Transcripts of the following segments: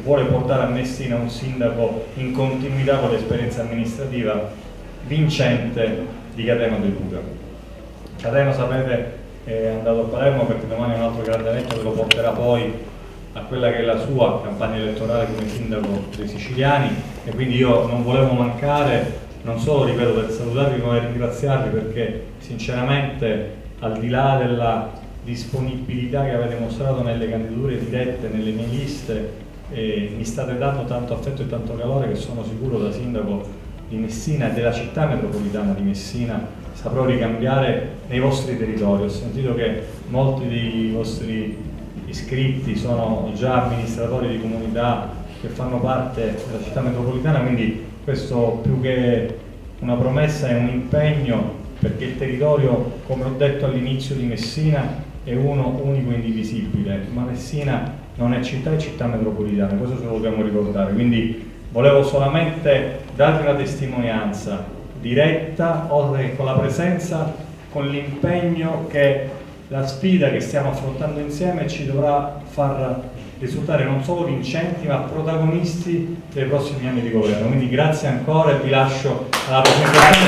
vuole portare a Messina un sindaco in continuità con l'esperienza amministrativa vincente di Cateno De Luca. Cateno, sapete, è andato a Palermo perché domani è un altro grande evento che lo porterà poi a quella che è la sua campagna elettorale come sindaco dei siciliani, e quindi io non volevo mancare, non solo, ripeto, per salutarvi ma per ringraziarvi, perché sinceramente al di là della disponibilità che avete mostrato nelle candidature dirette, nelle mie liste, mi state dando tanto affetto e tanto calore che sono sicuro da sindaco di Messina e della città metropolitana di Messina saprò ricambiare nei vostri territori. Ho sentito che molti dei vostri iscritti sono già amministratori di comunità che fanno parte della città metropolitana, quindi questo più che una promessa è un impegno, perché il territorio, come ho detto all'inizio, di Messina è uno unico e indivisibile, ma Messina non è città, è città metropolitana, questo ce lo dobbiamo ricordare. Quindi volevo solamente darvi una testimonianza diretta, oltre che con la presenza, con l'impegno che la sfida che stiamo affrontando insieme ci dovrà far risultare non solo vincenti ma protagonisti dei prossimi anni di governo. Quindi grazie ancora e vi lascio alla presentazione.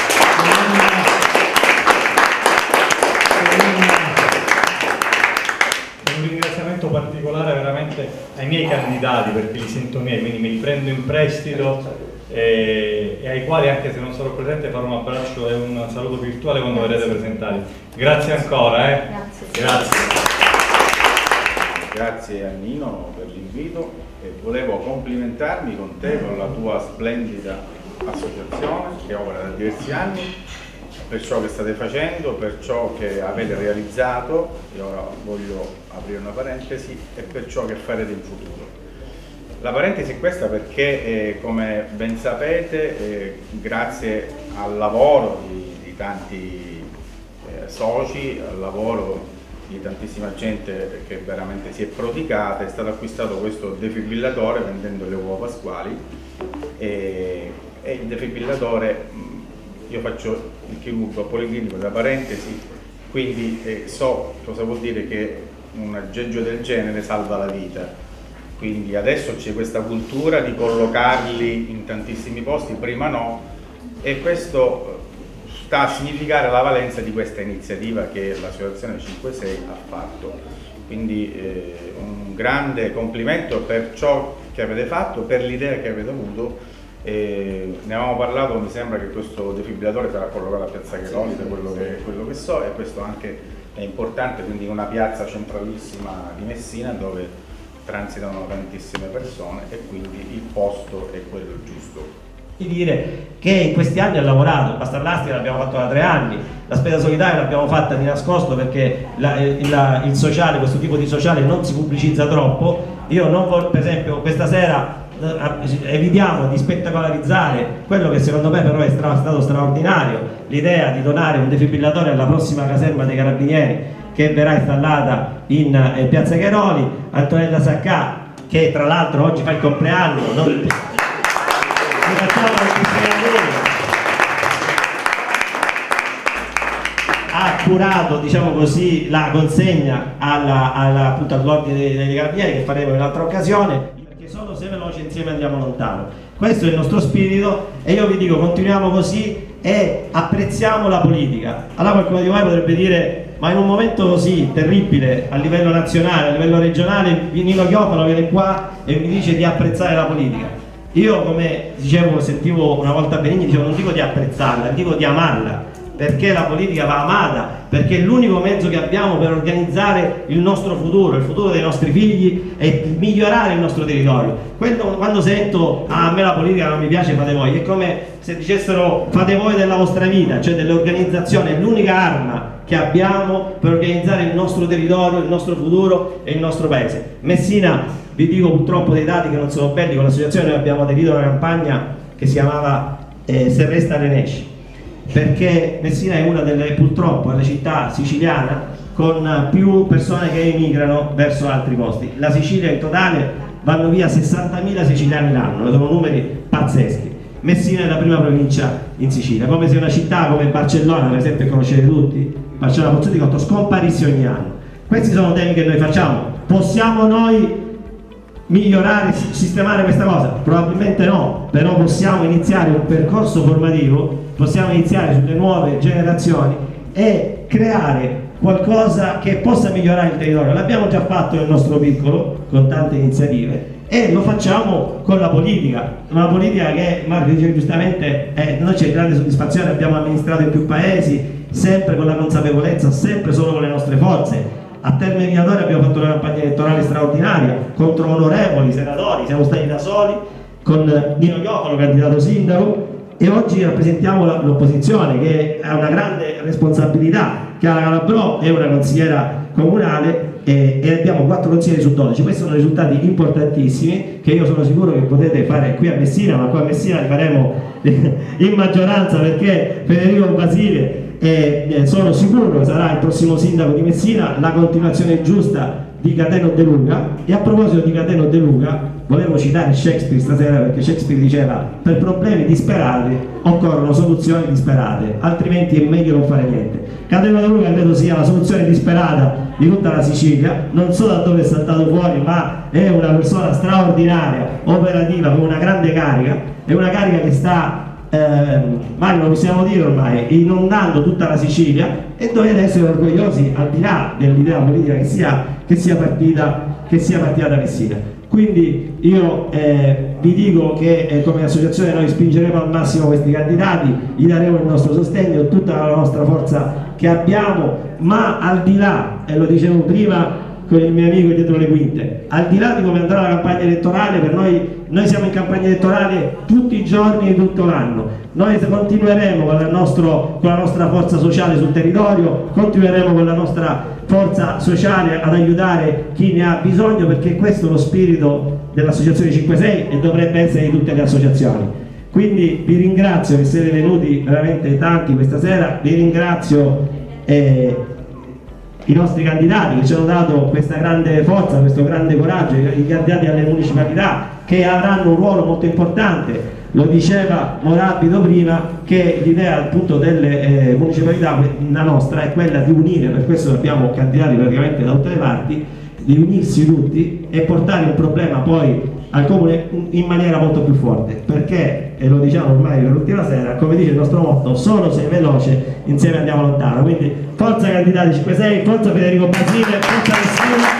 Un ringraziamento particolare veramente ai miei candidati, perché li sento miei, quindi me li prendo in prestito e ai quali, anche se non sarò presente, farò un abbraccio e un saluto virtuale quando verrete presentati. Grazie ancora. Grazie. Grazie a Nino per l'invito e volevo complimentarmi con te, con la tua splendida associazione che opera da diversi anni, per ciò che state facendo, per ciò che avete realizzato, e ora voglio aprire una parentesi, e per ciò che farete in futuro. La parentesi è questa perché, come ben sapete, grazie al lavoro di tanti soci, al lavoro di tantissima gente che veramente si è prodigata, è stato acquistato questo defibrillatore vendendo le uova pasquali, e il defibrillatore, io faccio il chirurgo policlinico, da parentesi, quindi so cosa vuol dire che un aggeggio del genere salva la vita. Quindi adesso c'è questa cultura di collocarli in tantissimi posti, prima no, e questo sta a significare la valenza di questa iniziativa che l'associazione 56 ha fatto. Quindi un grande complimento per ciò che avete fatto, per l'idea che avete avuto. Ne avevamo parlato, mi sembra che questo defibrillatore sarà collocato a Piazza Cheroli, da quello che so, e questo anche è importante, quindi una piazza centralissima di Messina dove transitano tantissime persone e quindi il posto è quello giusto. Di dire che in questi anni ha lavorato, Pasta Plastica l'abbiamo fatto da 3 anni, la spesa solitaria l'abbiamo fatta di nascosto perché il sociale, questo tipo di sociale non si pubblicizza troppo. Io non voglio, per esempio, questa sera evitiamo di spettacolarizzare quello che secondo me però è stato straordinario, l'idea di donare un defibrillatore alla prossima caserma dei Carabinieri che verrà installata in Piazza Cheroli. Antonella Saccà, che tra l'altro oggi fa il compleanno, ha curato, diciamo così, la consegna appunto all'ordine dei Carabinieri, che faremo in un'altra occasione, perché solo se veloci insieme andiamo lontano. Questo è il nostro spirito e io vi dico, continuiamo così e apprezziamo la politica. Allora qualcuno di voi potrebbe dire: ma in un momento così terribile a livello nazionale, a livello regionale, Nino Chiofalo viene qua e mi dice di apprezzare la politica. Io, come dicevo, sentivo una volta Benigni, dicevo, non dico di apprezzarla, dico di amarla, perché la politica va amata, perché è l'unico mezzo che abbiamo per organizzare il nostro futuro, il futuro dei nostri figli e migliorare il nostro territorio. Quando sento a me la politica non mi piace, fate voi, è come se dicessero fate voi della vostra vita, cioè dell'organizzazione, è l'unica arma che abbiamo per organizzare il nostro territorio, il nostro futuro e il nostro paese. Messina, vi dico purtroppo dei dati che non sono belli, con l'associazione noi abbiamo aderito a una campagna che si chiamava Se resta Renesci, perché Messina è una delle, purtroppo, delle città siciliana con più persone che emigrano verso altri posti. La Sicilia in totale vanno via 60.000 siciliani l'anno, sono numeri pazzeschi. Messina è la prima provincia in Sicilia, come se una città come Barcellona, per esempio, che conoscete tutti, Barcellona Pozzo di Cotto, scomparisse ogni anno. Questi sono temi che noi facciamo. Possiamo noi migliorare, sistemare questa cosa? Probabilmente no, però possiamo iniziare un percorso formativo, possiamo iniziare sulle nuove generazioni e creare qualcosa che possa migliorare il territorio. L'abbiamo già fatto nel nostro piccolo con tante iniziative e lo facciamo con la politica, una politica che Marco dice giustamente, noi c'è grande soddisfazione, abbiamo amministrato in più paesi, sempre con la consapevolezza, sempre solo con le nostre forze. A Terme Migliatore abbiamo fatto una campagna elettorale straordinaria contro onorevoli senatori, siamo stati da soli con Nino Iofalo, candidato sindaco, e oggi rappresentiamo l'opposizione che ha una grande responsabilità. Chiara Calabrò è una consigliera comunale e abbiamo 4 consiglieri su 12. Questi sono risultati importantissimi che io sono sicuro che potete fare qui a Messina, ma qua a Messina li faremo in maggioranza perché Federico Basile sono sicuro sarà il prossimo sindaco di Messina, la continuazione giusta di Cateno De Luca. E a proposito di Cateno De Luca volevo citare Shakespeare stasera, perché Shakespeare diceva: per problemi disperati occorrono soluzioni disperate, altrimenti è meglio non fare niente. Cateno De Luca credo sia la soluzione disperata di tutta la Sicilia, non so da dove è saltato fuori, ma è una persona straordinaria, operativa, con una grande carica, è una carica che sta Mario, lo possiamo dire ormai, inondando tutta la Sicilia, e dovete essere orgogliosi al di là dell'idea politica che sia partita da Messina. Quindi io vi dico che come associazione noi spingeremo al massimo questi candidati, gli daremo il nostro sostegno, tutta la nostra forza che abbiamo, ma al di là, e lo dicevo prima con il mio amico dietro le quinte, al di là di come andrà la campagna elettorale, per noi siamo in campagna elettorale tutti i giorni di tutto l'anno. Noi continueremo con la nostra forza sociale sul territorio, continueremo con la nostra forza sociale ad aiutare chi ne ha bisogno, perché questo è lo spirito dell'associazione 5-6 e dovrebbe essere di tutte le associazioni. Quindi vi ringrazio che siete venuti veramente tanti questa sera, vi ringrazio i nostri candidati che ci hanno dato questa grande forza, questo grande coraggio, i candidati alle municipalità che avranno un ruolo molto importante. Lo diceva Morabito prima, che l'idea appunto delle municipalità, la nostra, è quella di unire, per questo abbiamo candidati praticamente da tutte le parti, di unirsi tutti e portare il problema poi al comune in maniera molto più forte, perché, e lo diciamo ormai per l'ultima sera, come dice il nostro motto, solo se è veloce insieme andiamo lontano. Quindi forza candidati 5-6, forza Federico Basile, forza Messina,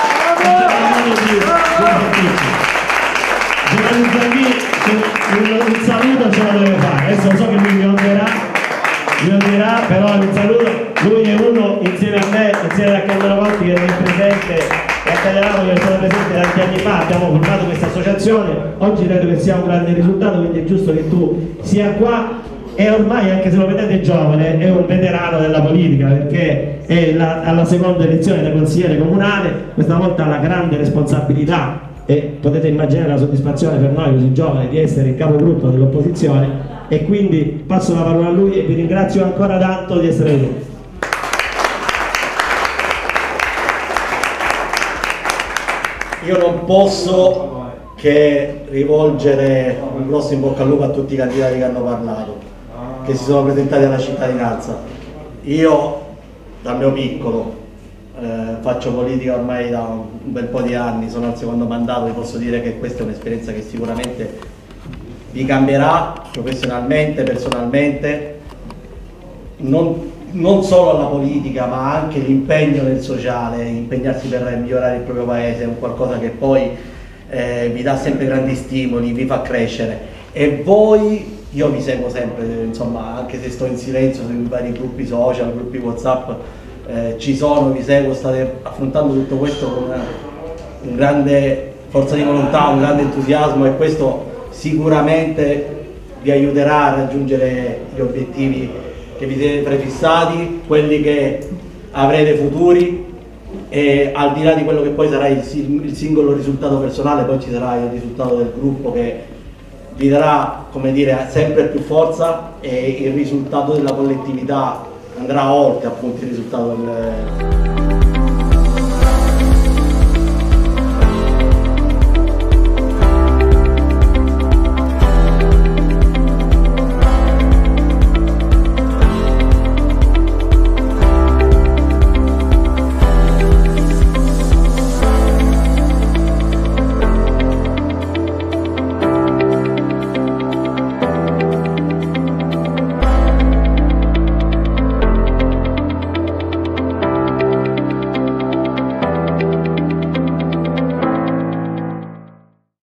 un saluto ce lo deve fare, adesso so che lui mi odierà, però un saluto. Lui è uno, insieme a me, insieme a Carmelo Conti che è presente, e a Cagliarano che è stato presente tanti anni fa, abbiamo formato questa associazione. Oggi credo che sia un grande risultato, quindi è giusto che tu sia qua, e ormai, anche se lo vedete giovane, è un veterano della politica, perché è alla seconda elezione da consigliere comunale, questa volta ha la grande responsabilità, e potete immaginare la soddisfazione per noi così giovani di essere il capogruppo dell'opposizione. E quindi passo la parola a lui e vi ringrazio ancora tanto di essere venuti. Io non posso che rivolgere un grosso in bocca al lupo a tutti i candidati che hanno parlato, che si sono presentati alla cittadinanza. Io dal mio piccolo faccio politica ormai da un bel po' di anni, sono al secondo mandato, vi posso dire che questa è un'esperienza che sicuramente vi cambierà professionalmente, personalmente, non solo alla politica, ma anche l'impegno nel sociale, impegnarsi per migliorare il proprio paese, è un qualcosa che poi vi dà sempre grandi stimoli, vi fa crescere. E voi, io vi seguo sempre, insomma, anche se sto in silenzio sui vari gruppi social, gruppi WhatsApp, ci sono, vi seguo, state affrontando tutto questo con una grande forza di volontà, un grande entusiasmo, e questo sicuramente vi aiuterà a raggiungere gli obiettivi che vi siete prefissati, quelli che avrete futuri, e al di là di quello che poi sarà il singolo risultato personale, poi ci sarà il risultato del gruppo che vi darà, come dire, sempre più forza, e il risultato della collettività andrà oltre appunto il risultato del